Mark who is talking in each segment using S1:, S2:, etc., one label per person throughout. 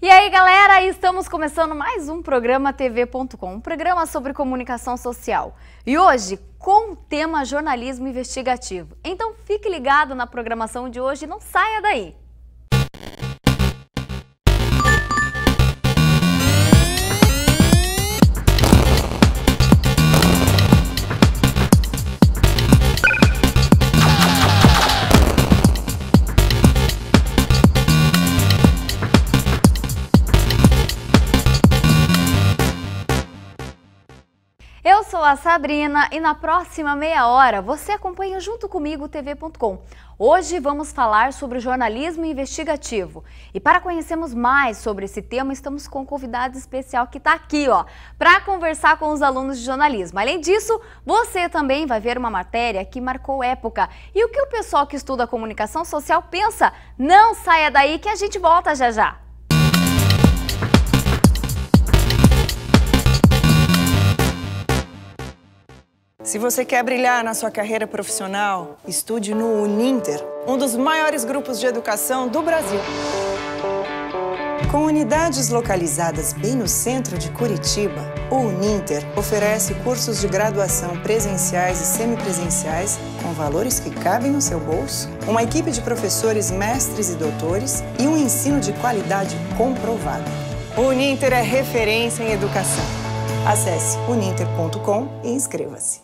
S1: E aí, galera, estamos começando mais um programa TV.com, um programa sobre comunicação social. E hoje, com o tema jornalismo investigativo. Então fique ligado na programação de hoje e não saia daí. Eu sou a Sabrina e na próxima meia hora você acompanha junto comigo o TV.com. Hoje vamos falar sobre o jornalismo investigativo. E para conhecermos mais sobre esse tema, estamos com um convidado especial que está aqui, para conversar com os alunos de jornalismo. Além disso, você também vai ver uma matéria que marcou época. E o que o pessoal que estuda comunicação social pensa? Não saia daí que a gente volta já já.
S2: Se você quer brilhar na sua carreira profissional, estude no Uninter, um dos maiores grupos de educação do Brasil. Com unidades localizadas bem no centro de Curitiba, o Uninter oferece cursos de graduação presenciais e semipresenciais com valores que cabem no seu bolso, uma equipe de professores mestres e doutores e um ensino de qualidade comprovado. O Uninter é referência em educação. Acesse uninter.com e inscreva-se.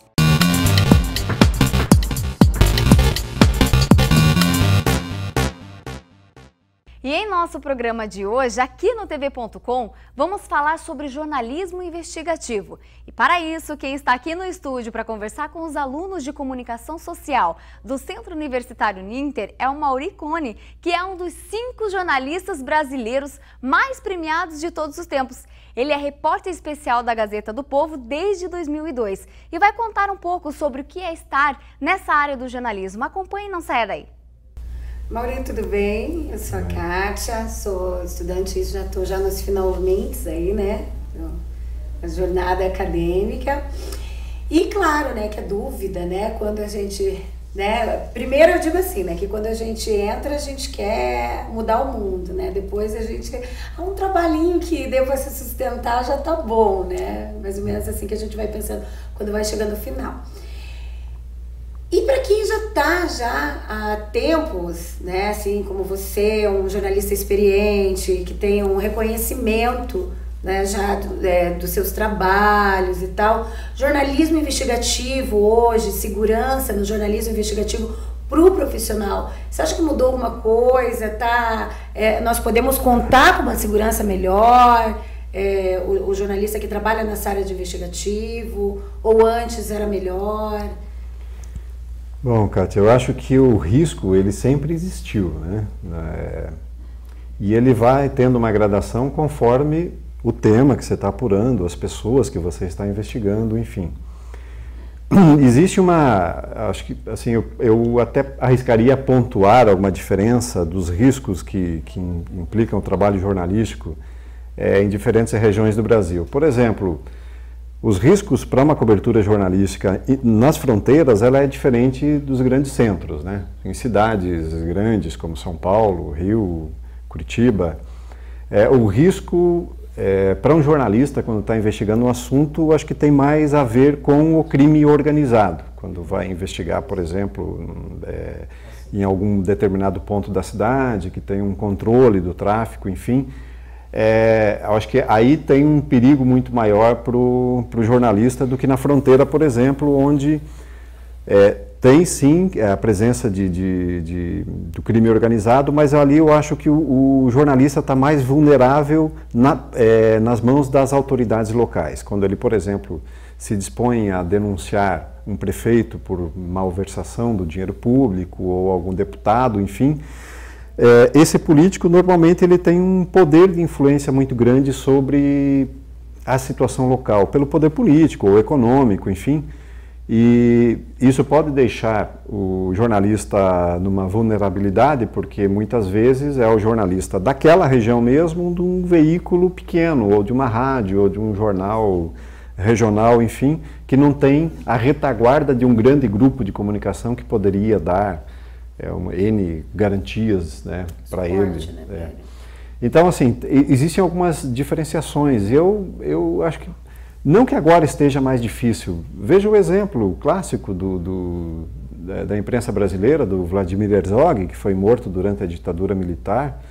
S1: E em nosso programa de hoje, aqui no TV.com, vamos falar sobre jornalismo investigativo. E para isso, quem está aqui no estúdio para conversar com os alunos de comunicação social do Centro Universitário Uninter é o Mauri Cone, que é um dos 5 jornalistas brasileiros mais premiados de todos os tempos. Ele é repórter especial da Gazeta do Povo desde 2002 e vai contar um pouco sobre o que é estar nessa área do jornalismo. Acompanhe e não saia daí.
S3: Mauri, tudo bem? Eu sou a Kátia, sou estudante, já estou nos finalmente aí, né? A jornada acadêmica. E claro, né, que a dúvida, né, quando a gente, né, primeiro eu digo assim, né, que quando a gente entra, a gente quer mudar o mundo, né? Depois a gente um trabalhinho que dê para se sustentar já tá bom, né? Mais ou menos assim que a gente vai pensando quando vai chegando no final. E para quem já está há tempos, né, assim como você, um jornalista experiente, que tem um reconhecimento, né, já dos seus trabalhos e tal, jornalismo investigativo hoje, segurança no jornalismo investigativo para o profissional, você acha que mudou alguma coisa? Nós podemos contar com uma segurança melhor? O jornalista que trabalha nessa área de investigativo, ou antes era melhor?
S4: Bom, Kátia, eu acho que o risco, ele sempre existiu, né? E ele vai tendo uma gradação conforme o tema que você está apurando, as pessoas que você está investigando, enfim. Existe acho que, assim, eu até arriscaria pontuar alguma diferença dos riscos que implicam o trabalho jornalístico em diferentes regiões do Brasil. Por exemplo, os riscos para uma cobertura jornalística nas fronteiras, ela é diferente dos grandes centros, né? Em cidades grandes como São Paulo, Rio, Curitiba, o risco para um jornalista, quando está investigando um assunto, acho que tem mais a ver com o crime organizado. Quando vai investigar, por exemplo, em algum determinado ponto da cidade, que tem um controle do tráfico, enfim, acho que aí tem um perigo muito maior para o jornalista do que na fronteira, por exemplo, onde tem sim a presença do crime organizado, mas ali eu acho que o jornalista está mais vulnerável nas mãos das autoridades locais. Quando ele, por exemplo, se dispõe a denunciar um prefeito por malversação do dinheiro público ou algum deputado, enfim, esse político normalmente ele tem um poder de influência muito grande sobre a situação local, pelo poder político ou econômico, enfim, e isso pode deixar o jornalista numa vulnerabilidade, porque muitas vezes é o jornalista daquela região mesmo, de um veículo pequeno, ou de uma rádio, ou de um jornal regional, enfim, que não tem a retaguarda de um grande grupo de comunicação que poderia dar N garantias, né, para ele.
S3: Né,
S4: Então, assim, existem algumas diferenciações. Eu acho que, não que agora esteja mais difícil. Veja o exemplo clássico da imprensa brasileira, do Vladimir Herzog, que foi morto durante a ditadura militar.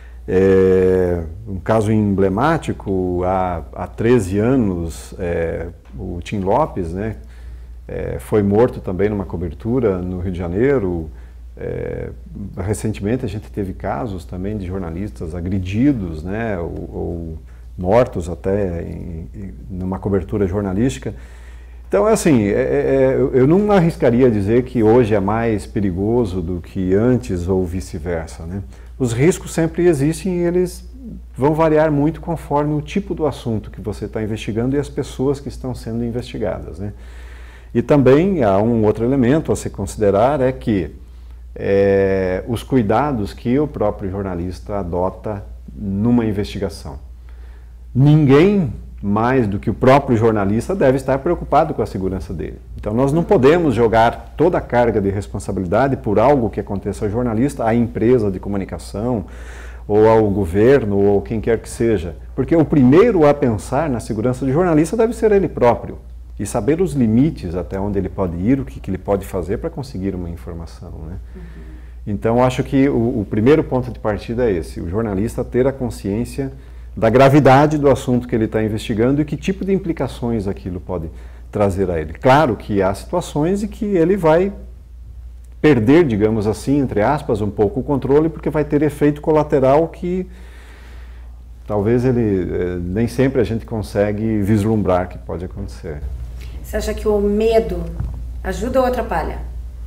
S4: Um caso emblemático, há 13 anos, o Tim Lopes, né, foi morto também numa cobertura no Rio de Janeiro. Recentemente a gente teve casos também de jornalistas agredidos, né, ou mortos até numa cobertura jornalística. Então, assim, eu não arriscaria dizer que hoje é mais perigoso do que antes ou vice-versa, né? Os riscos sempre existem e eles vão variar muito conforme o tipo do assunto que você está investigando e as pessoas que estão sendo investigadas, né? E também há um outro elemento a se considerar, é que os cuidados que o próprio jornalista adota numa investigação. Ninguém mais do que o próprio jornalista deve estar preocupado com a segurança dele. Então nós não podemos jogar toda a carga de responsabilidade por algo que aconteça ao jornalista, à empresa de comunicação, ou ao governo, ou quem quer que seja. Porque o primeiro a pensar na segurança do jornalista deve ser ele próprio. E saber os limites até onde ele pode ir, o que ele pode fazer para conseguir uma informação, né? Então, acho que o primeiro ponto de partida é esse, o jornalista ter a consciência da gravidade do assunto que ele está investigando e que tipo de implicações aquilo pode trazer a ele. Claro que há situações em que ele vai perder, digamos assim, entre aspas, um pouco o controle, porque vai ter efeito colateral que talvez nem sempre a gente consegue vislumbrar que pode acontecer.
S3: Você acha que o medo ajuda ou atrapalha?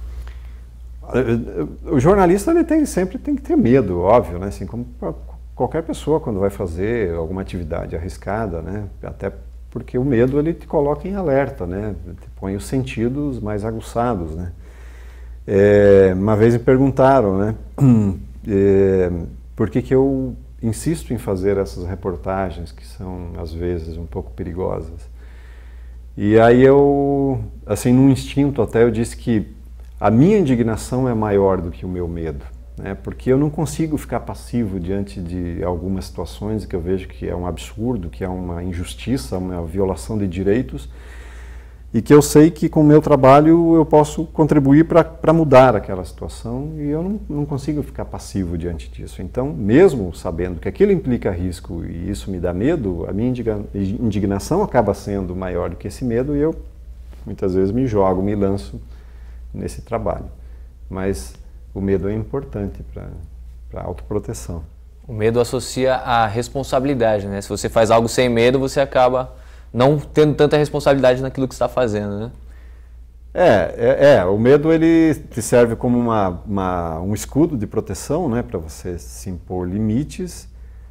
S4: O jornalista sempre tem que ter medo, óbvio, né? Assim como qualquer pessoa quando vai fazer alguma atividade arriscada, né? Até porque o medo ele te coloca em alerta, né? Te põe os sentidos mais aguçados, né? Uma vez me perguntaram, né? Por que eu insisto em fazer essas reportagens que são às vezes um pouco perigosas? E aí eu, assim, num instinto até, eu disse que a minha indignação é maior do que o meu medo, né? Porque eu não consigo ficar passivo diante de algumas situações que eu vejo que é um absurdo, que é uma injustiça, uma violação de direitos, e que eu sei que com o meu trabalho eu posso contribuir para mudar aquela situação, e eu não consigo ficar passivo diante disso. Então, mesmo sabendo que aquilo implica risco e isso me dá medo, a minha indignação acaba sendo maior do que esse medo, e eu muitas vezes me jogo, me lanço nesse trabalho. Mas o medo é importante para a autoproteção.
S5: O medo associa à responsabilidade, né? Se você faz algo sem medo, você acaba não tendo tanta responsabilidade naquilo que está fazendo, né? O medo ele te serve como um escudo de proteção, né, para você se impor limites,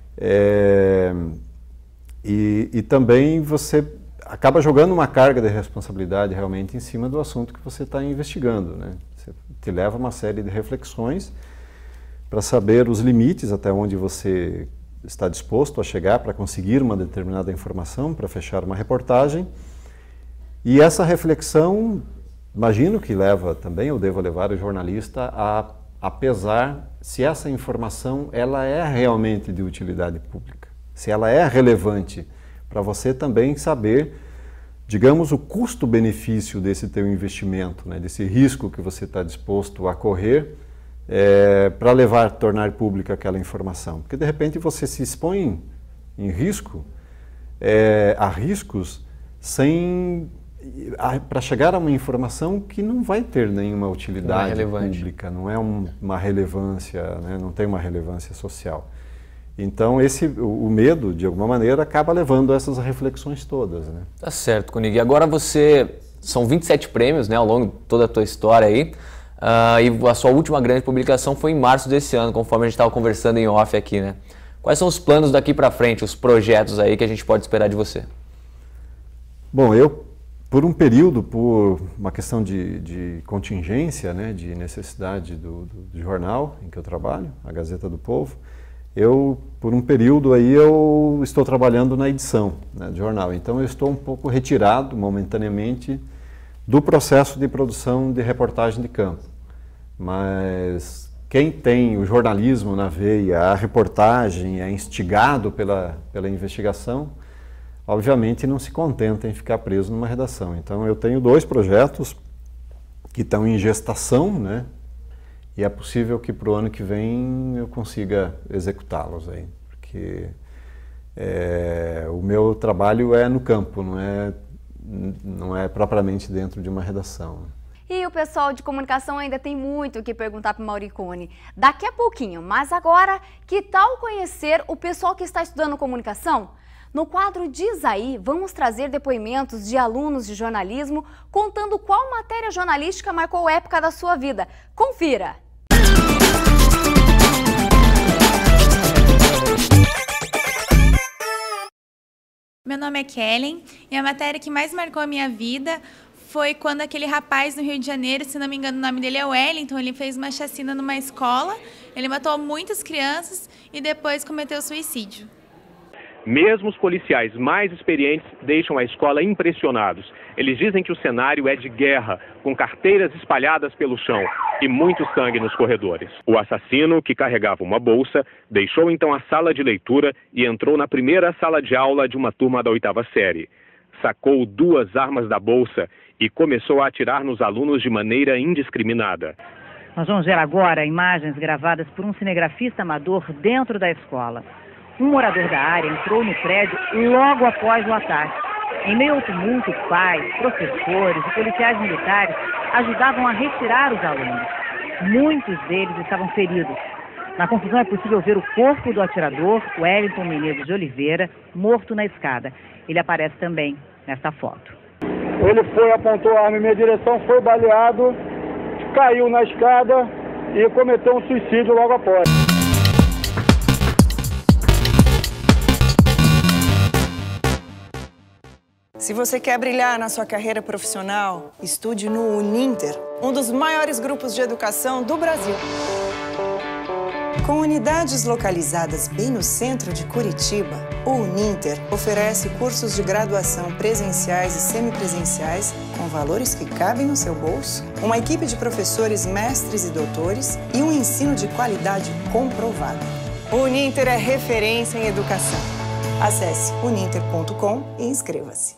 S5: e também você acaba jogando uma carga de responsabilidade realmente em cima do assunto que você está investigando, né? Você te leva a uma série de reflexões para saber os limites até onde você está disposto a chegar para conseguir uma determinada informação, para fechar uma reportagem. E essa reflexão, imagino que leva também, eu devo levar o jornalista a pesar se essa informação ela é realmente de utilidade pública, se ela é relevante para você também saber, digamos, o custo-benefício desse teu investimento, né, desse risco que você está disposto a correr, para tornar pública aquela informação. Porque de repente você se expõe em risco, a riscos para chegar a uma informação que não vai ter nenhuma utilidade pública, não é uma relevância, né, não tem uma relevância social. Então o medo, de alguma maneira, acaba levando a essas reflexões todas, né? Tá certo, Koenig. E agora são 27 prêmios, né, ao longo de toda a tua história aí. E a sua última grande publicação foi em março desse ano, conforme a gente estava conversando em off aqui, né? Quais são os planos daqui para frente, os projetos aí que a gente pode esperar de você?
S4: Bom, eu, por um período, por uma questão de contingência, né, de necessidade do jornal em que eu trabalho, a Gazeta do Povo, por um período aí, eu estou trabalhando na edição, né, do jornal. Então eu estou um pouco retirado, momentaneamente, do processo de produção de reportagem de campo. Mas
S5: quem tem o jornalismo na veia, a reportagem, é instigado pela investigação, obviamente não se contenta em ficar preso numa redação. Então eu tenho 2 projetos que estão em gestação, né? E é possível que para o ano que vem eu consiga executá-los aí, porque o meu trabalho é no campo, não é propriamente dentro de uma redação.
S1: E o pessoal de comunicação ainda tem muito o que perguntar para o Mauricone daqui a pouquinho, mas agora, que tal conhecer o pessoal que está estudando comunicação? No quadro Diz Aí, vamos trazer depoimentos de alunos de jornalismo contando qual matéria jornalística marcou a época da sua vida. Confira!
S6: Meu nome é Kellen e a matéria que mais marcou a minha vida foi quando aquele rapaz no Rio de Janeiro, se não me engano o nome dele é Wellington, ele fez uma chacina numa escola, ele matou muitas crianças e depois cometeu suicídio.
S7: Mesmo os policiais mais experientes deixam a escola impressionados. Eles dizem que o cenário é de guerra, com carteiras espalhadas pelo chão e muito sangue nos corredores. O assassino, que carregava uma bolsa, deixou então a sala de leitura e entrou na primeira sala de aula de uma turma da 8ª série. Sacou 2 armas da bolsa e começou a atirar nos alunos de maneira indiscriminada.
S8: Nós vamos ver agora imagens gravadas por um cinegrafista amador dentro da escola. Um morador da área entrou no prédio logo após o ataque. Em meio ao tumulto, pais, professores e policiais militares ajudavam a retirar os alunos. Muitos deles estavam feridos. Na confusão é possível ver o corpo do atirador, Wellington Menezes de Oliveira, morto na escada. Ele aparece também nesta foto.
S9: Ele apontou a arma em minha direção, foi baleado, caiu na escada e cometeu um suicídio logo após.
S2: Se você quer brilhar na sua carreira profissional, estude no Uninter, um dos maiores grupos de educação do Brasil. Com unidades localizadas bem no centro de Curitiba, o Uninter oferece cursos de graduação presenciais e semipresenciais com valores que cabem no seu bolso, uma equipe de professores mestres e doutores e um ensino de qualidade comprovada. O Uninter é referência em educação. Acesse uninter.com e inscreva-se.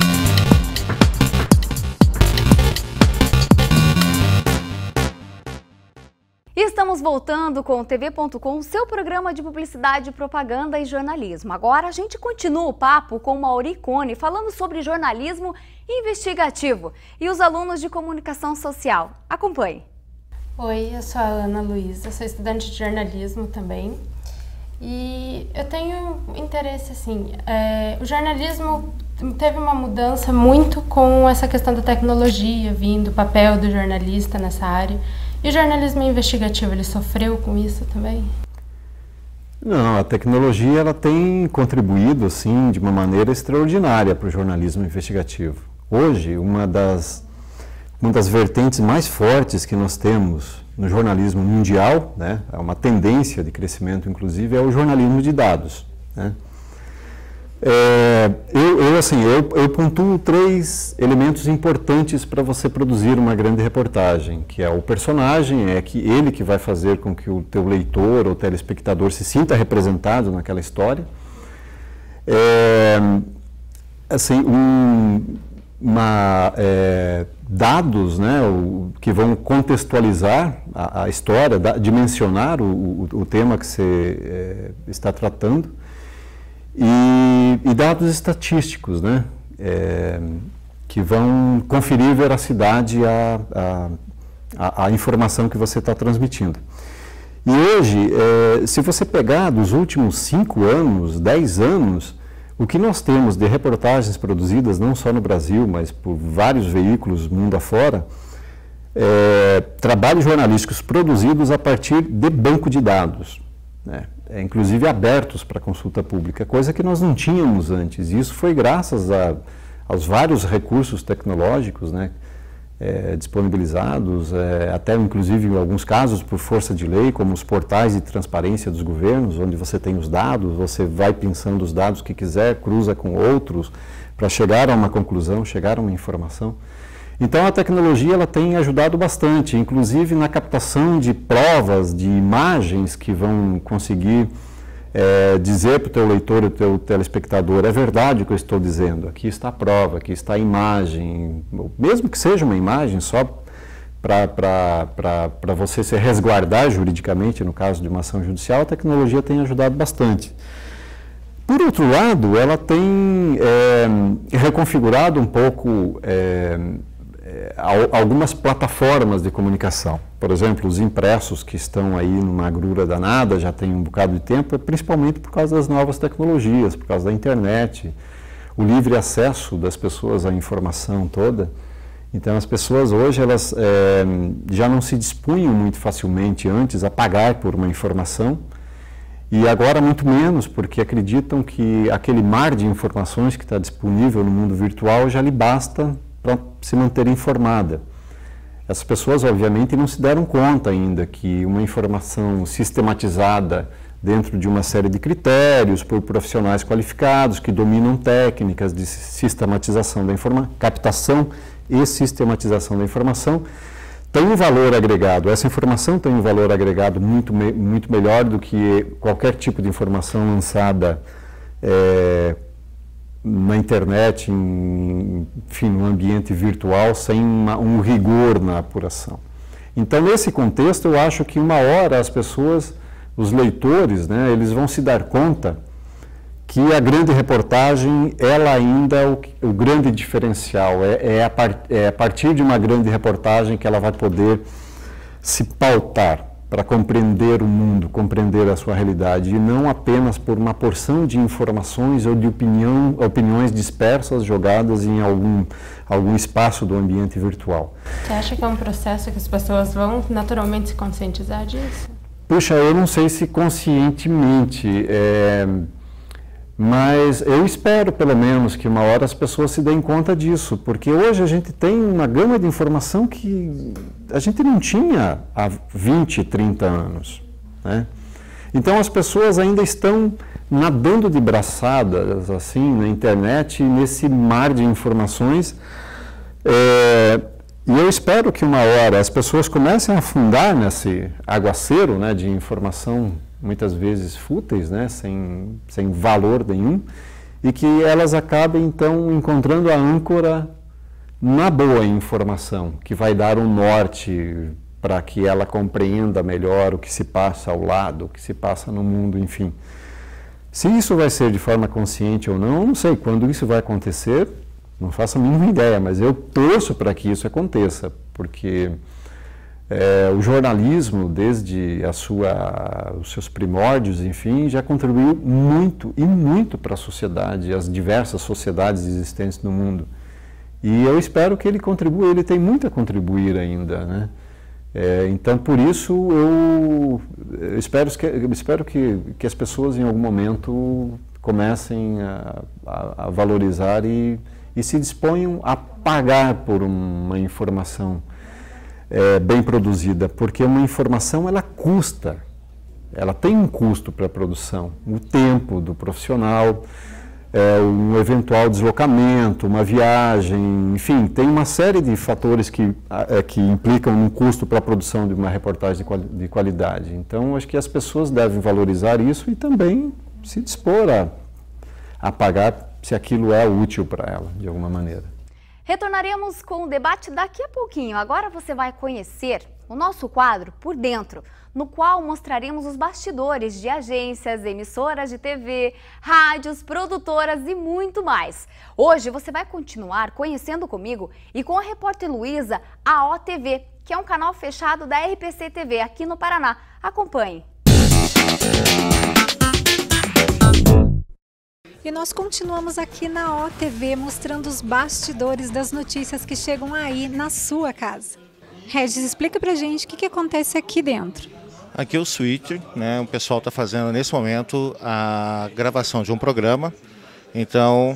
S1: Estamos voltando com o TV.com, seu programa de publicidade, propaganda e jornalismo. Agora a gente continua o papo com o Mauricone, falando sobre jornalismo investigativo e os alunos de comunicação social. Acompanhe.
S10: Oi, eu sou a Ana Luísa, sou estudante de jornalismo também. E eu tenho interesse, assim, o jornalismo teve uma mudança muito com essa questão da tecnologia, vindo o papel do jornalista nessa área. E o jornalismo investigativo, ele sofreu com isso também?
S5: Não, a tecnologia ela tem contribuído assim, de uma maneira extraordinária para o jornalismo investigativo. Hoje, uma das vertentes mais fortes que nós temos no jornalismo mundial, né, é uma tendência de crescimento, inclusive, é o jornalismo de dados. Né? Eu pontuo 3 elementos importantes para você produzir uma grande reportagem, que é o personagem, ele que vai fazer com que o teu leitor ou telespectador se sinta representado naquela história. Dados, né, que vão contextualizar a história, dimensionar o tema que você está tratando. E dados estatísticos, né, que vão conferir veracidade à informação que você está transmitindo. E hoje, se você pegar dos últimos 5 anos, 10 anos, o que nós temos de reportagens produzidas, não só no Brasil, mas por vários veículos mundo afora, trabalhos jornalísticos produzidos a partir de banco de dados, né? Inclusive abertos para consulta pública, coisa que nós não tínhamos antes. E isso foi graças aos vários recursos tecnológicos, né, disponibilizados, até inclusive em alguns casos por força de lei, como os portais de transparência dos governos, onde você tem os dados, você vai pensando os dados que quiser, cruza com outros, para chegar a uma conclusão, chegar a uma informação. Então a tecnologia ela tem ajudado bastante, inclusive na captação de provas, de imagens que vão conseguir dizer para o teu leitor, o teu telespectador, é verdade o que eu estou dizendo, aqui está a prova, aqui está a imagem, mesmo que seja uma imagem só para você se resguardar juridicamente, no caso de uma ação judicial, a tecnologia tem ajudado bastante. Por outro lado, ela tem reconfigurado um pouco algumas plataformas de comunicação. Por exemplo, os impressos que estão aí numa agrura danada, já tem um bocado de tempo, principalmente por causa das novas tecnologias, por causa da internet, o livre acesso das pessoas à informação toda. Então as pessoas hoje elas já não se dispunham muito facilmente antes a pagar por uma informação, e agora muito menos, porque acreditam que aquele mar de informações que está disponível no mundo virtual já lhe basta para se manter informada. Essas pessoas, obviamente, não se deram conta ainda que uma informação sistematizada dentro de uma série de critérios por profissionais qualificados que dominam técnicas de sistematização da informação, captação e sistematização da informação, tem um valor agregado. Essa informação tem um valor agregado muito melhor do que qualquer tipo de informação lançada na internet, enfim, no ambiente virtual, sem um rigor na apuração. Então, nesse contexto, eu acho que uma hora as pessoas, os leitores, né, eles vão se dar conta que a grande reportagem, ela ainda é o grande diferencial, é a partir de uma grande reportagem que ela vai poder se pautar para compreender o mundo, compreender a sua realidade, e não apenas por uma porção de informações ou de opiniões dispersas jogadas em algum espaço do ambiente virtual.
S10: Você acha que é um processo que as pessoas vão naturalmente se conscientizar disso?
S5: Puxa, eu não sei se conscientemente, mas eu espero, pelo menos, que uma hora as pessoas se deem conta disso, porque hoje a gente tem uma gama de informação que a gente não tinha há 20, 30 anos, né? Então as pessoas ainda estão nadando de braçadas, assim, na internet, nesse mar de informações, e eu espero que uma hora as pessoas comecem a afundar nesse aguaceiro, né, de informação muitas vezes fúteis, né, sem valor nenhum, e que elas acabem, então, encontrando a âncora na boa informação, que vai dar um norte para que ela compreenda melhor o que se passa ao lado, o que se passa no mundo, enfim. Se isso vai ser de forma consciente ou não, eu não sei. Quando isso vai acontecer, não faço a mínima ideia, mas eu torço para que isso aconteça, porque o jornalismo, desde os seus primórdios, enfim, já contribuiu muito e muito para a sociedade, as diversas sociedades existentes no mundo. E eu espero que ele contribua, ele tem muito a contribuir ainda, né? Então, por isso, eu espero que as pessoas, em algum momento, comecem a valorizar e se disponham a pagar por uma informação bem produzida, porque uma informação, ela custa, ela tem um custo para a produção, o tempo do profissional, um eventual deslocamento, uma viagem, enfim, tem uma série de fatores que implicam um custo para a produção de uma reportagem de qualidade. Então, acho que as pessoas devem valorizar isso e também se dispor a pagar se aquilo é útil para ela, de alguma maneira.
S1: Retornaremos com o debate daqui a pouquinho. Agora você vai conhecer o nosso quadro Por Dentro, no qual mostraremos os bastidores de agências, emissoras de TV, rádios, produtoras e muito mais. Hoje você vai continuar conhecendo comigo e com a repórter Luísa a OTV, que é um canal fechado da RPC TV aqui no Paraná. Acompanhe.
S11: E nós continuamos aqui na OTV mostrando os bastidores das notícias que chegam aí na sua casa. Regis, explica pra gente o que acontece aqui dentro.
S12: Aqui é o Switch, né? O pessoal está fazendo nesse momento a gravação de um programa. Então,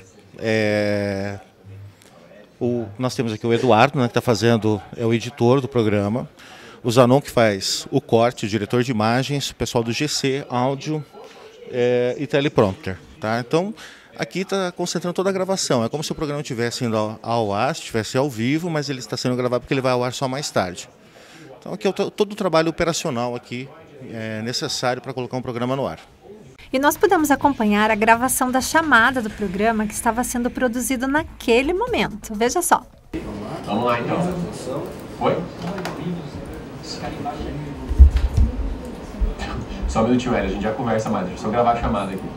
S12: nós temos aqui o Eduardo, né, que está fazendo, é o editor do programa. O Zanon, que faz o corte, o diretor de imagens, o pessoal do GC, áudio e teleprompter. tá? Então, aqui está concentrando toda a gravação. É como se o programa estivesse indo ao ar, estivesse ao vivo, mas ele está sendo gravado porque ele vai ao ar só mais tarde. Então, aqui é todo o trabalho operacional aqui é necessário para colocar um programa no ar.
S11: E nós pudemos acompanhar a gravação da chamada do programa que estava sendo produzido naquele momento. Veja só.
S13: Vamos lá, então. Oi? Só um minutinho, Hélio, a gente já conversa mais. Deixa eu só gravar a chamada aqui.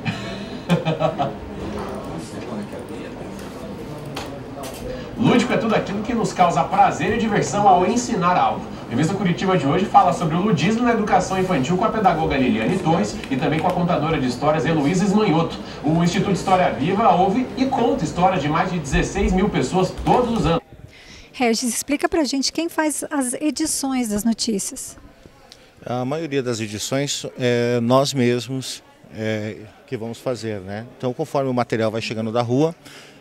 S13: Lúdico é tudo aquilo que nos causa prazer e diversão ao ensinar algo. A Revista Curitiba de hoje fala sobre o ludismo na educação infantil com a pedagoga Liliane Torres e também com a contadora de histórias Heloísa Esmanhoto. O Instituto História Viva ouve e conta histórias de mais de 16 mil pessoas todos os anos.
S11: Regis, explica pra gente quem faz as edições das notícias.
S12: A maioria das edições é nós mesmos que vamos fazer, né? Então, conforme o material vai chegando da rua,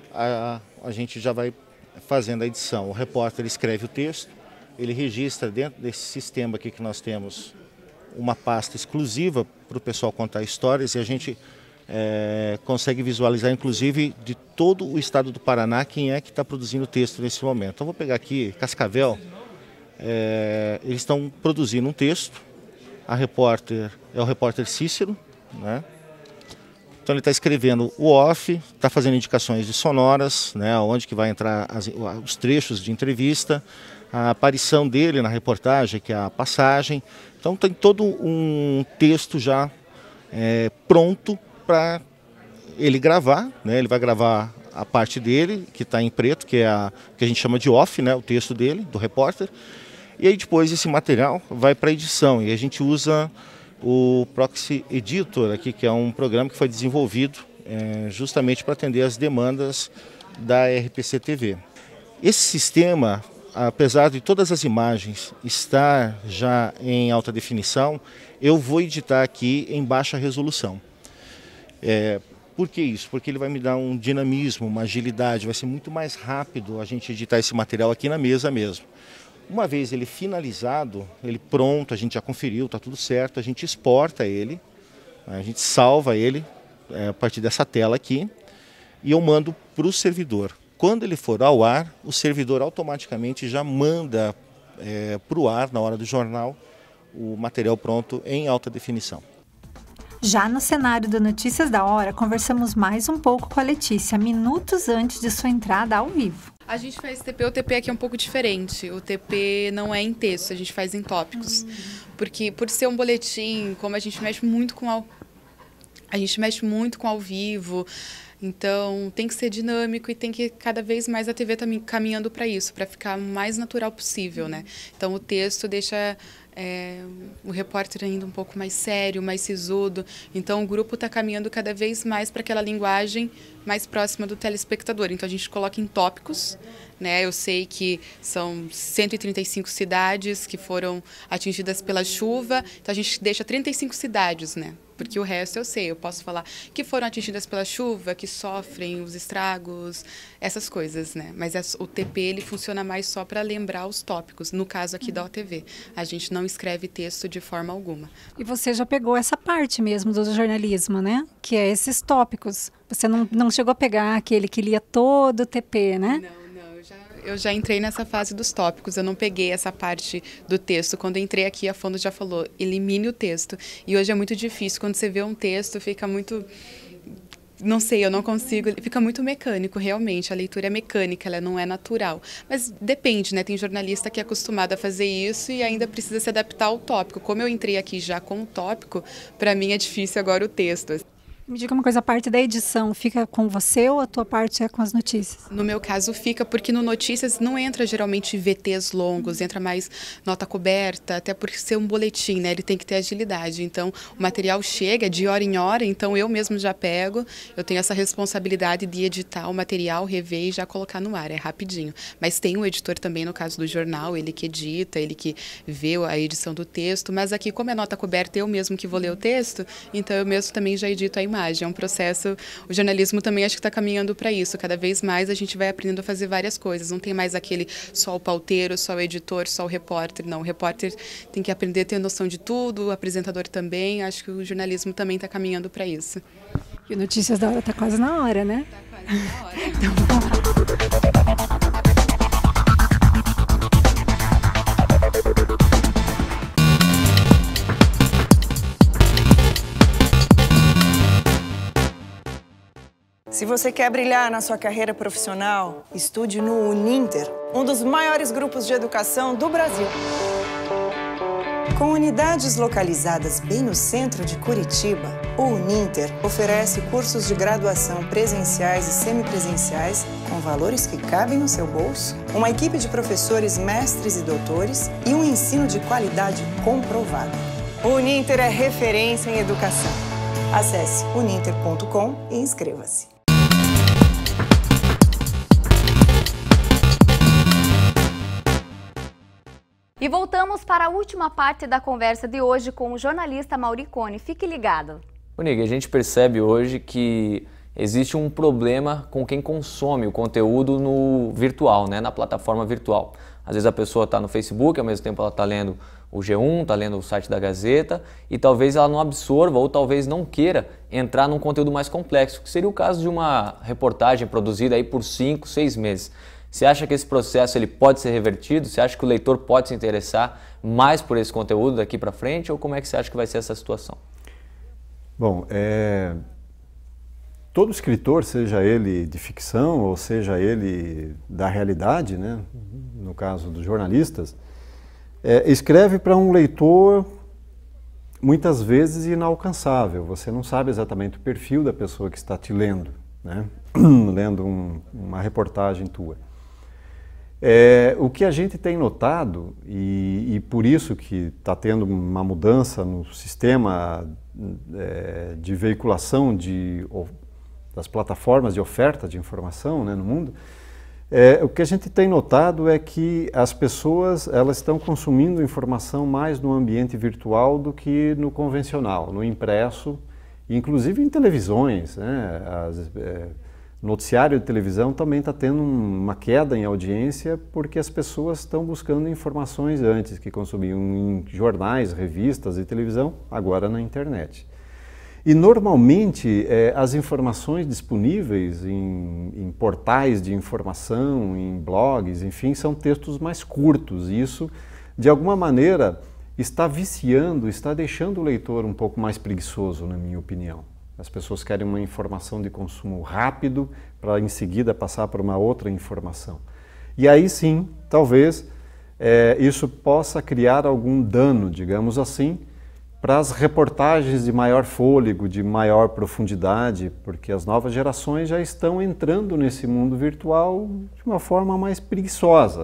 S12: a gente já vai fazendo a edição. O repórter escreve o texto, ele registra dentro desse sistema aqui que nós temos uma pasta exclusiva para o pessoal contar histórias e a gente consegue visualizar, inclusive, de todo o estado do Paraná, quem é que está produzindo o texto nesse momento. Então, vou pegar aqui Cascavel, eles estão produzindo um texto, a repórter é o repórter Cícero, né? Então ele está escrevendo o off, está fazendo indicações de sonoras, né, onde que vai entrar os trechos de entrevista, a aparição dele na reportagem, que é a passagem. Então tem todo um texto já pronto para ele gravar, né? Ele vai gravar a parte dele, que está em preto, que é que a gente chama de off, né, o texto dele, do repórter. E aí depois esse material vai para a edição e a gente usa o Proxy Editor aqui, que é um programa que foi desenvolvido justamente para atender as demandas da RPC TV. Esse sistema, apesar de todas as imagens estar já em alta definição, eu vou editar aqui em baixa resolução. Por que isso? Porque ele vai me dar um dinamismo, uma agilidade, vai ser muito mais rápido a gente editar esse material aqui na mesa mesmo. Uma vez ele finalizado, ele pronto, a gente já conferiu, está tudo certo, a gente exporta ele, a gente salva ele a partir dessa tela aqui e eu mando para o servidor. Quando ele for ao ar, o servidor automaticamente já manda para o ar, na hora do jornal, o material pronto em alta definição.
S11: Já no cenário do Notícias da Hora, conversamos mais um pouco com a Letícia, minutos antes de sua entrada ao vivo.
S14: A gente faz TP, o TP aqui é um pouco diferente. O TP não é em texto, a gente faz em tópicos. Porque por ser um boletim, como a gente mexe muito com ao vivo, então tem que ser dinâmico e tem que cada vez mais a TV tá caminhando para isso, para ficar o mais natural possível, né? Então o texto deixa o repórter ainda um pouco mais sério, mais sisudo. Então o grupo está caminhando cada vez mais para aquela linguagem mais próxima do telespectador. Então a gente coloca em tópicos, né? Eu sei que são 135 cidades que foram atingidas pela chuva, então a gente deixa 35 cidades, né? Porque o resto eu sei, eu posso falar que foram atingidas pela chuva, que sofrem os estragos, essas coisas, né? Mas o TP ele funciona mais só para lembrar os tópicos, no caso aqui da OTV. A gente não escreve texto de forma alguma.
S11: E você já pegou essa parte mesmo do jornalismo, né? Que é esses tópicos. Você não chegou a pegar aquele que lia todo o TP, né?
S14: Não. Eu já entrei nessa fase dos tópicos, eu não peguei essa parte do texto. Quando eu entrei aqui, a Fono já falou, elimine o texto. E hoje é muito difícil, quando você vê um texto, fica muito... Não sei, eu não consigo... Fica muito mecânico, realmente. A leitura é mecânica, ela não é natural. Mas depende, né? Tem jornalista que é acostumado a fazer isso e ainda precisa se adaptar ao tópico. Como eu entrei aqui já com o tópico, para mim é difícil agora o texto.
S11: Me diga uma coisa, a parte da edição fica com você ou a tua parte é com as notícias?
S14: No meu caso fica, porque no Notícias não entra geralmente VTs longos, entra mais nota coberta, até por ser um boletim, né? Ele tem que ter agilidade. Então, o material chega de hora em hora, então eu mesmo já pego, eu tenho essa responsabilidade de editar o material, rever e já colocar no ar, é rapidinho. Mas tem o editor também, no caso do jornal, ele que edita, ele que vê a edição do texto, mas aqui, como é nota coberta, eu mesmo que vou ler o texto, então eu mesmo também já edito a imagem. É um processo, o jornalismo também acho que está caminhando para isso, cada vez mais a gente vai aprendendo a fazer várias coisas, não tem mais aquele só o pauteiro, só o editor, só o repórter, não, o repórter tem que aprender a ter noção de tudo, o apresentador também, acho que o jornalismo também está caminhando para isso.
S11: E Notícias da Hora está quase na hora, né?
S14: Tá quase na hora.
S11: Então, vamos lá.
S2: Se você quer brilhar na sua carreira profissional, estude no Uninter, um dos maiores grupos de educação do Brasil. Com unidades localizadas bem no centro de Curitiba, o Uninter oferece cursos de graduação presenciais e semipresenciais com valores que cabem no seu bolso, uma equipe de professores mestres e doutores e um ensino de qualidade comprovado. O Uninter é referência em educação. Acesse uninter.com e inscreva-se.
S1: E voltamos para a última parte da conversa de hoje com o jornalista Mauri Cone. Fique ligado.
S15: Nig, a gente percebe hoje que existe um problema com quem consome o conteúdo no virtual, né, na plataforma virtual. Às vezes a pessoa está no Facebook, ao mesmo tempo ela está lendo o G1, está lendo o site da Gazeta e talvez ela não absorva ou talvez não queira entrar num conteúdo mais complexo, que seria o caso de uma reportagem produzida aí por 5, 6 meses. Você acha que esse processo ele pode ser revertido? Você acha que o leitor pode se interessar mais por esse conteúdo daqui para frente? Ou como é que você acha que vai ser essa situação?
S5: Bom, todo escritor, seja ele de ficção ou seja ele da realidade, né, no caso dos jornalistas, escreve para um leitor muitas vezes inalcançável. Você não sabe exatamente o perfil da pessoa que está te lendo, né, lendo uma reportagem tua. O que a gente tem notado, e por isso que está tendo uma mudança no sistema de veiculação das plataformas de oferta de informação, né, no mundo, o que a gente tem notado é que as pessoas elas estão consumindo informação mais no ambiente virtual do que no convencional, no impresso, inclusive em televisões, né, noticiário de televisão também está tendo uma queda em audiência porque as pessoas estão buscando informações antes que consumiam em jornais, revistas e televisão, agora na internet. E normalmente as informações disponíveis em portais de informação, em blogs, enfim, são textos mais curtos e isso, de alguma maneira, está viciando, está deixando o leitor um pouco mais preguiçoso, na minha opinião. As pessoas querem uma informação de consumo rápido para em seguida passar para uma outra informação. E aí sim, talvez isso possa criar algum dano, digamos assim, para as reportagens de maior fôlego, de maior profundidade, porque as novas gerações já estão entrando nesse mundo virtual de uma forma mais preguiçosa.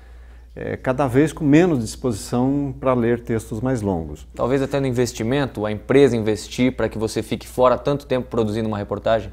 S5: Cada vez com menos disposição para ler textos mais longos.
S15: Talvez até no investimento, a empresa investir para que você fique fora tanto tempo produzindo uma reportagem?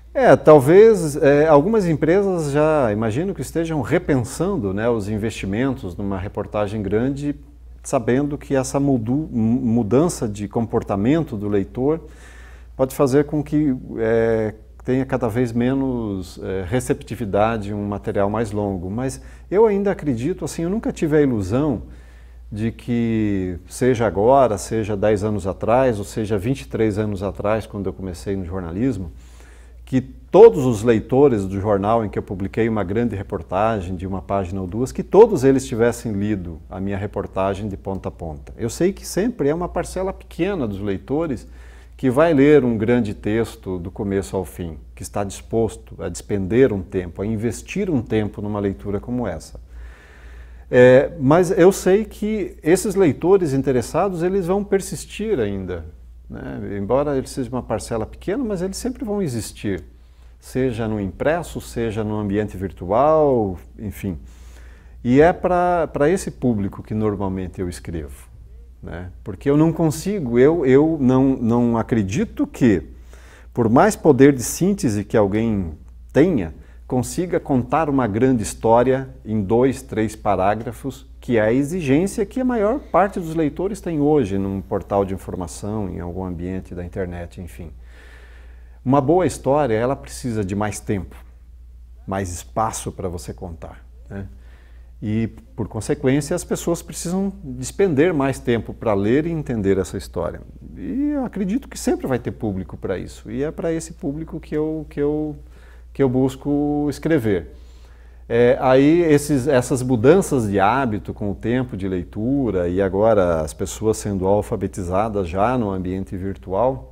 S5: Talvez algumas empresas já imagino que estejam repensando, né, os investimentos numa reportagem grande, sabendo que essa mudança de comportamento do leitor pode fazer com que tenha cada vez menos receptividade em um material mais longo. Mas eu ainda acredito, assim, eu nunca tive a ilusão de que, seja agora, seja 10 anos atrás, ou seja 23 anos atrás, quando eu comecei no jornalismo, que todos os leitores do jornal em que eu publiquei uma grande reportagem de uma página ou duas, que todos eles tivessem lido a minha reportagem de ponta a ponta. Eu sei que sempre é uma parcela pequena dos leitores que vai ler um grande texto do começo ao fim, que está disposto a despender um tempo, a investir um tempo numa leitura como essa. Mas eu sei que esses leitores interessados, eles vão persistir ainda, né? Embora eles sejam uma parcela pequena, mas eles sempre vão existir, seja no impresso, seja no ambiente virtual, enfim. E é para esse público que normalmente eu escrevo. Né? Porque eu não consigo, eu não acredito que, por mais poder de síntese que alguém tenha, consiga contar uma grande história em 2, 3 parágrafos, que é a exigência que a maior parte dos leitores tem hoje num portal de informação, em algum ambiente da internet, enfim. Uma boa história, ela precisa de mais tempo, mais espaço para você contar, né? E, por consequência, as pessoas precisam despender mais tempo para ler e entender essa história. E eu acredito que sempre vai ter público para isso. E é para esse público que eu busco escrever. Aí essas mudanças de hábito com o tempo de leitura e agora as pessoas sendo alfabetizadas já no ambiente virtual,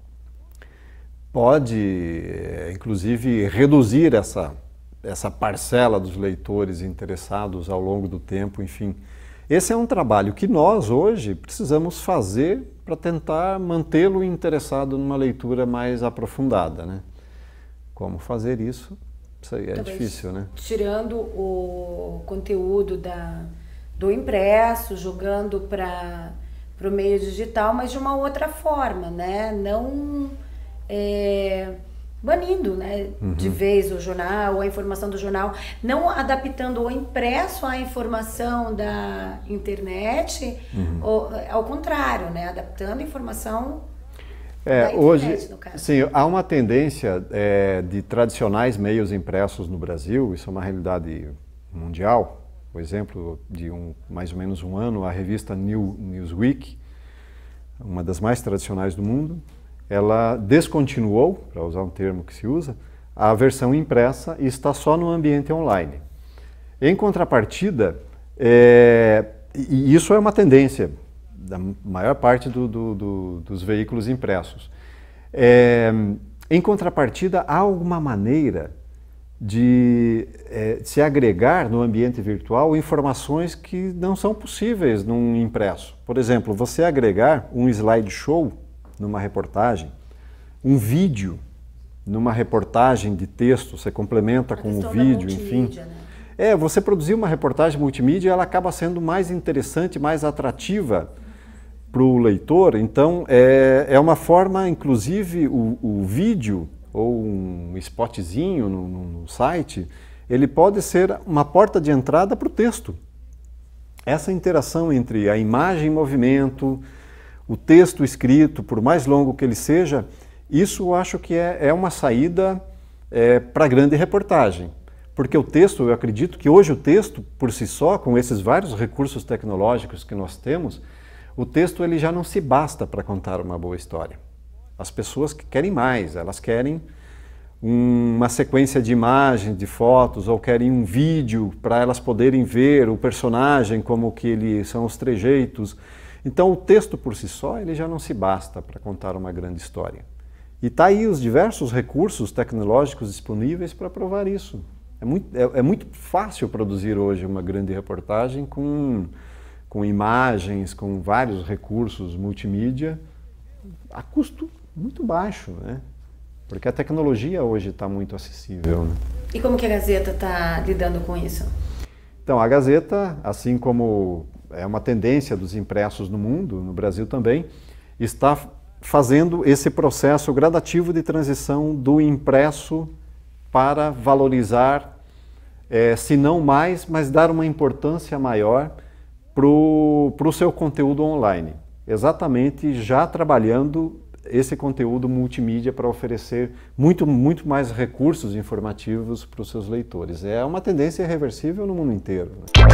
S5: pode, inclusive, reduzir essa parcela dos leitores interessados ao longo do tempo, enfim. Esse é um trabalho que nós, hoje, precisamos fazer para tentar mantê-lo interessado numa leitura mais aprofundada, né? Como fazer isso? Isso aí é difícil, né?
S3: Tirando o conteúdo do impresso, jogando para o meio digital, mas de uma outra forma, né? Não banindo, né, de vez o jornal, a informação do jornal, não adaptando o impresso à informação da internet, ou, ao contrário, né, adaptando a informação da internet,
S5: hoje,
S3: no caso.
S5: Sim, há uma tendência de tradicionais meios impressos no Brasil, isso é uma realidade mundial. Por exemplo, de mais ou menos um ano, a revista Newsweek, uma das mais tradicionais do mundo, ela descontinuou, para usar um termo que se usa, a versão impressa e está só no ambiente online. Em contrapartida, e isso é uma tendência da maior parte dos veículos impressos, em contrapartida, há alguma maneira de se agregar no ambiente virtual informações que não são possíveis num impresso. Por exemplo, você agregar um slideshow numa reportagem, um vídeo numa reportagem de texto, você complementa com o vídeo, enfim. Né? Você produzir uma reportagem multimídia, ela acaba sendo mais interessante, mais atrativa para o leitor. Então, é uma forma, inclusive, o vídeo ou um spotzinho no site, ele pode ser uma porta de entrada para o texto. Essa interação entre a imagem em movimento, o texto escrito, por mais longo que ele seja, isso eu acho que é uma saída para a grande reportagem. Porque o texto, eu acredito que hoje o texto, por si só, com esses vários recursos tecnológicos que nós temos, o texto ele já não se basta para contar uma boa história. As pessoas querem mais, elas querem uma sequência de imagens, de fotos, ou querem um vídeo para elas poderem ver o personagem, como que são os trejeitos. Então, o texto por si só, ele já não se basta para contar uma grande história. E está aí os diversos recursos tecnológicos disponíveis para provar isso. É muito fácil produzir hoje uma grande reportagem com imagens, com vários recursos multimídia, a custo muito baixo, né? Porque a tecnologia hoje está muito acessível. Né?
S3: E como que a Gazeta está lidando com isso?
S5: Então, a Gazeta, assim como é uma tendência dos impressos no mundo, no Brasil também, está fazendo esse processo gradativo de transição do impresso para valorizar, se não mais, mas dar uma importância maior para o seu conteúdo online. Exatamente já trabalhando esse conteúdo multimídia para oferecer muito mais recursos informativos para os seus leitores. É uma tendência irreversível no mundo inteiro.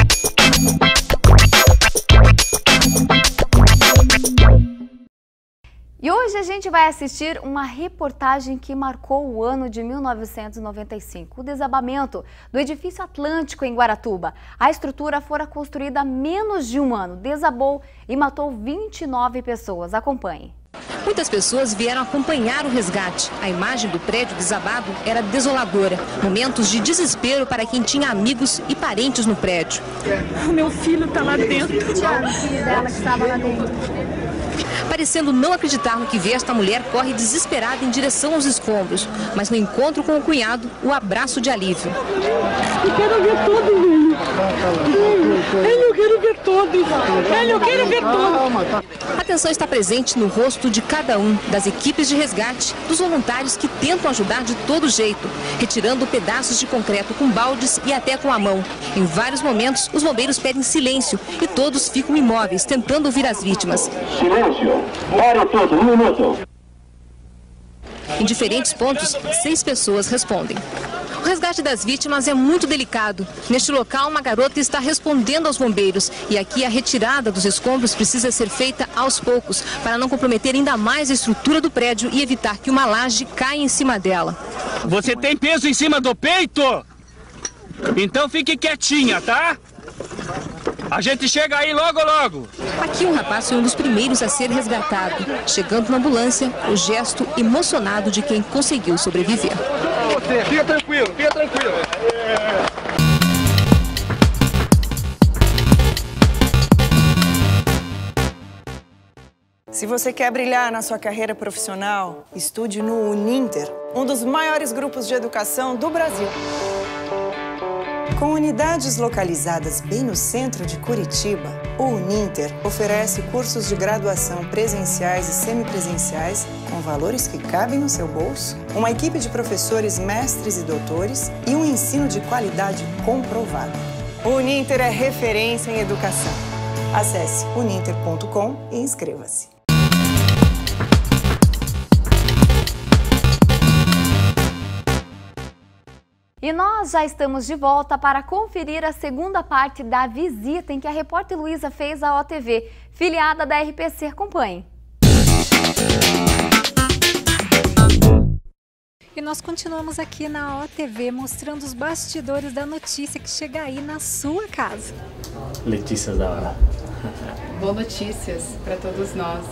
S1: E hoje a gente vai assistir uma reportagem que marcou o ano de 1995, o desabamento do edifício Atlântico em Guaratuba. A estrutura fora construída há menos de um ano, desabou e matou 29 pessoas. Acompanhe.
S16: Muitas pessoas vieram acompanhar o resgate. A imagem do prédio desabado era desoladora. Momentos de desespero para quem tinha amigos e parentes no prédio.
S17: O meu filho está lá dentro.
S16: Tiago, o filho dela que estava lá dentro. Parecendo não acreditar no que vê, esta mulher corre desesperada em direção aos escombros. Mas no encontro com o cunhado, o abraço de alívio.
S17: Eu quero ver tudo, velho. Eu quero ver tudo. Eu quero ver tudo.
S16: A atenção está presente no rosto de cada um, das equipes de resgate, dos voluntários que tentam ajudar de todo jeito, retirando pedaços de concreto com baldes e até com a mão. Em vários momentos, os bombeiros pedem silêncio e todos ficam imóveis, tentando ouvir as vítimas.
S18: Silêncio! Pare tudo, 1 minuto!
S16: Em diferentes pontos, 6 pessoas respondem. O resgate das vítimas é muito delicado. Neste local, uma garota está respondendo aos bombeiros. E aqui a retirada dos escombros precisa ser feita aos poucos, para não comprometer ainda mais a estrutura do prédio e evitar que uma laje caia em cima dela.
S19: Você tem peso em cima do peito? Então fique quietinha, tá? A gente chega aí logo, logo.
S16: Aqui um rapaz foi um dos primeiros a ser resgatado. Chegando na ambulância, o gesto emocionado de quem conseguiu sobreviver.
S19: Você, fica tranquilo, fica tranquilo.
S2: Se você quer brilhar na sua carreira profissional, estude no Uninter, um dos maiores grupos de educação do Brasil. Com unidades localizadas bem no centro de Curitiba, o Uninter oferece cursos de graduação presenciais e semipresenciais com valores que cabem no seu bolso, uma equipe de professores mestres e doutores e um ensino de qualidade comprovado. O Uninter é referência em educação. Acesse uninter.com e inscreva-se.
S1: E nós já estamos de volta para conferir a segunda parte da visita em que a repórter Luísa fez à OTV, filiada da RPC. Acompanhe.
S11: E nós continuamos aqui na OTV mostrando os bastidores da notícia que chega aí na sua casa.
S20: Letícias da hora.
S14: Boas notícias para todos nós.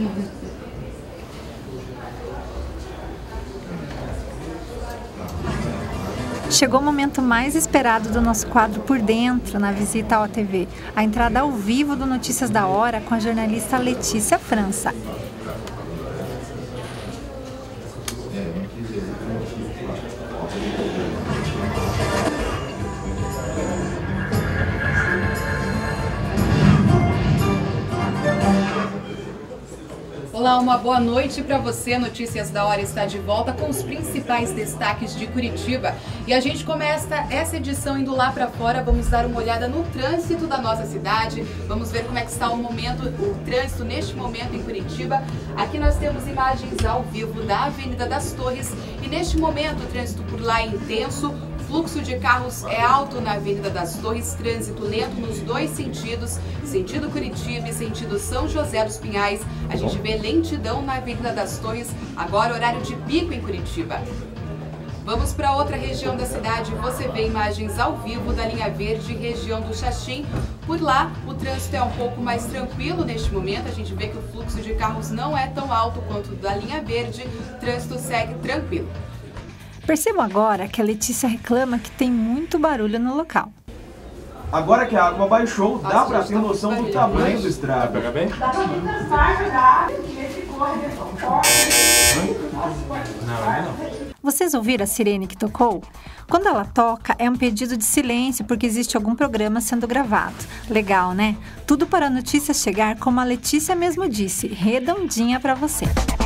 S11: Chegou o momento mais esperado do nosso quadro Por Dentro, na visita à OTV. A entrada ao vivo do Notícias da Hora com a jornalista Letícia França.
S21: Olá, uma boa noite para você. Notícias da Hora está de volta com os principais destaques de Curitiba. E a gente começa essa edição indo lá para fora. Vamos dar uma olhada no trânsito da nossa cidade. Vamos ver como é que está o trânsito neste momento em Curitiba. Aqui nós temos imagens ao vivo da Avenida das Torres. E neste momento o trânsito por lá é intenso. Fluxo de carros é alto na Avenida das Torres, trânsito lento nos dois sentidos, sentido Curitiba e sentido São José dos Pinhais. A gente vê lentidão na Avenida das Torres, agora horário de pico em Curitiba. Vamos para outra região da cidade, você vê imagens ao vivo da linha verde, região do Xaxim. Por lá, o trânsito é um pouco mais tranquilo neste momento, a gente vê que o fluxo de carros não é tão alto quanto o da linha verde, o trânsito segue tranquilo.
S11: Percebam agora que a Letícia reclama que tem muito barulho no local.
S22: Agora que a água baixou, dá pra ter noção do tamanho do estrago.
S20: Pega bem?
S11: Vocês ouviram a sirene que tocou? Quando ela toca, é um pedido de silêncio porque existe algum programa sendo gravado. Legal, né? Tudo para a notícia chegar, como a Letícia mesmo disse, redondinha para você.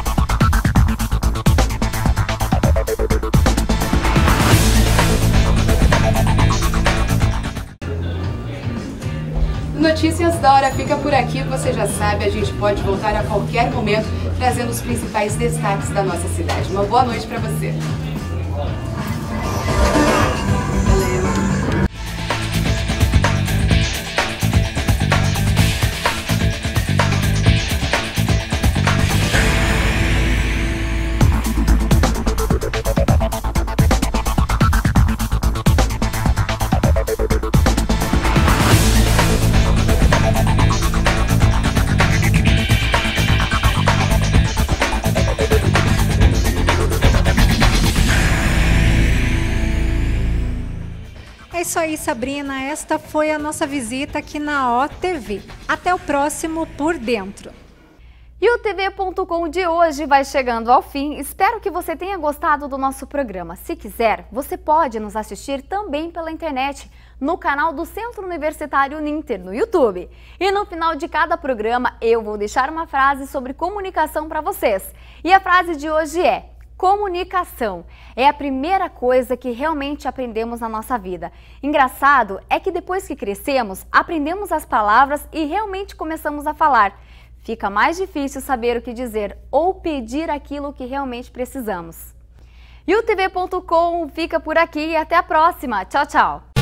S21: Notícias da Hora fica por aqui, você já sabe, a gente pode voltar a qualquer momento trazendo os principais destaques da nossa cidade. Uma boa noite para você.
S11: É isso aí, Sabrina. Esta foi a nossa visita aqui na OTV. Até o próximo Por Dentro.
S1: E o TV.com de hoje vai chegando ao fim. Espero que você tenha gostado do nosso programa. Se quiser, você pode nos assistir também pela internet, no canal do Centro Universitário Uninter, no YouTube. E no final de cada programa, eu vou deixar uma frase sobre comunicação para vocês. E a frase de hoje é: comunicação é a primeira coisa que realmente aprendemos na nossa vida. Engraçado é que depois que crescemos, aprendemos as palavras e realmente começamos a falar. Fica mais difícil saber o que dizer ou pedir aquilo que realmente precisamos. E o TV.com fica por aqui e até a próxima. Tchau, tchau!